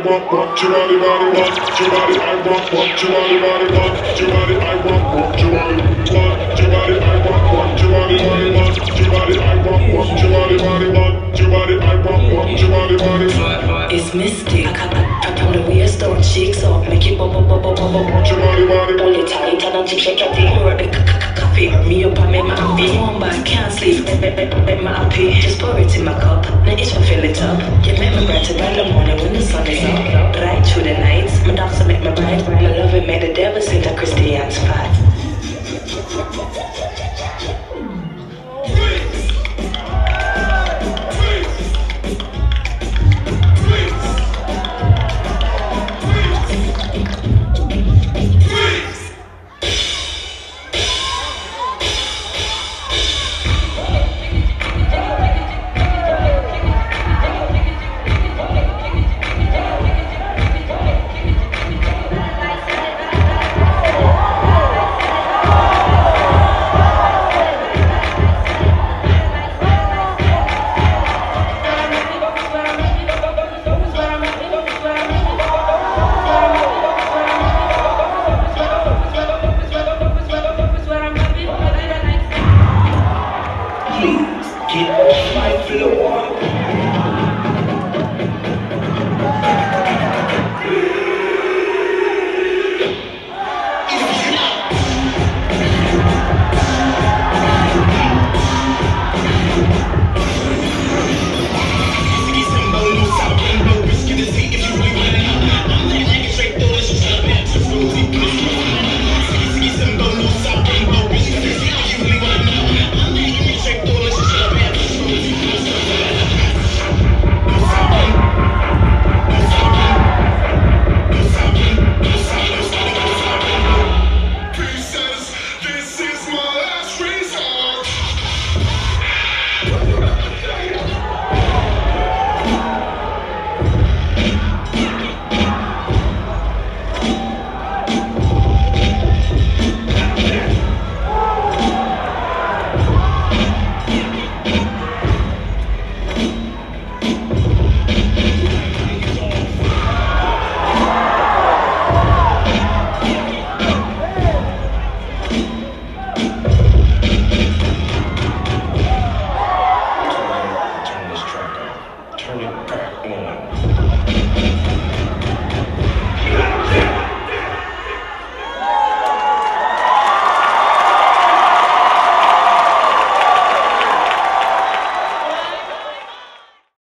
want what your body want your body I want what your body want your body I want what your body want your body I want what your body want your body I want what your body want your body I want what your body want. It's mystic. From the way you start shakes up, make it bubble. Pull it tight and until shake your feet. Work the coffee. Me up and make my happy. One but I can't sleep. Make my happy. Just pour it in my cup. Now it's to fill it up. Get me brighter than the morning when the sun is up. Right through the nights. My dogs make my bride. My love it make the devil sing the Christian's path. Please.